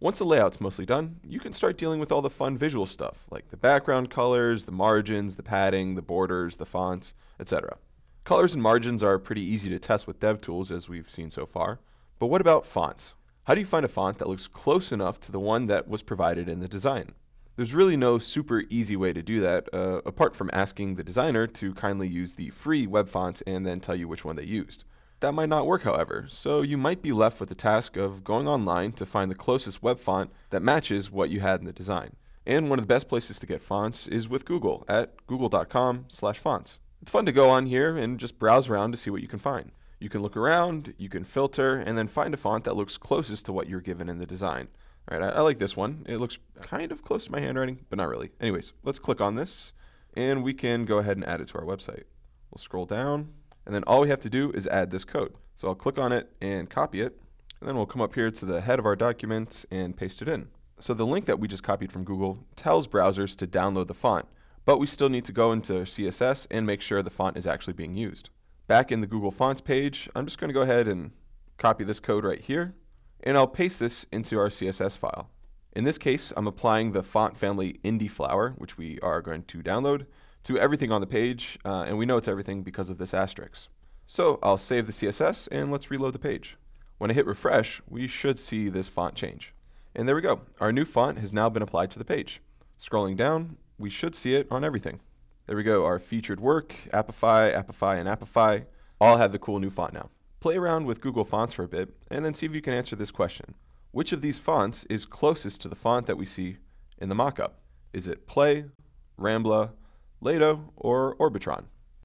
Once the layout's mostly done, you can start dealing with all the fun visual stuff, like the background colors, the margins, the padding, the borders, the fonts, etc. Colors and margins are pretty easy to test with DevTools, as we've seen so far. But what about fonts? How do you find a font that looks close enough to the one that was provided in the design? There's really no super easy way to do that, apart from asking the designer to kindly use the free web fonts and then tell you which one they used. That might not work, however, so you might be left with the task of going online to find the closest web font that matches what you had in the design. And one of the best places to get fonts is with Google at google.com/fonts. It's fun to go on here and just browse around to see what you can find. You can look around, you can filter, and then find a font that looks closest to what you're given in the design. All right, I like this one. It looks kind of close to my handwriting, but not really. Anyways, let's click on this, and we can go ahead and add it to our website. We'll scroll down. And then all we have to do is add this code. So I'll click on it and copy it, and then we'll come up here to the head of our document and paste it in. So the link that we just copied from Google tells browsers to download the font, but we still need to go into CSS and make sure the font is actually being used. Back in the Google Fonts page, I'm just going to go ahead and copy this code right here, and I'll paste this into our CSS file. In this case, I'm applying the font family Indie Flower, which we are going to download, to everything on the page, and we know it's everything because of this asterisk. So I'll save the CSS and let's reload the page. When I hit refresh, we should see this font change. And there we go. Our new font has now been applied to the page. Scrolling down, we should see it on everything. There we go. Our featured work, Apify, Apify, and Apify all have the cool new font now. Play around with Google Fonts for a bit and then see if you can answer this question. Which of these fonts is closest to the font that we see in the mockup? Is it Play, Rambla, Lato, or Orbitron?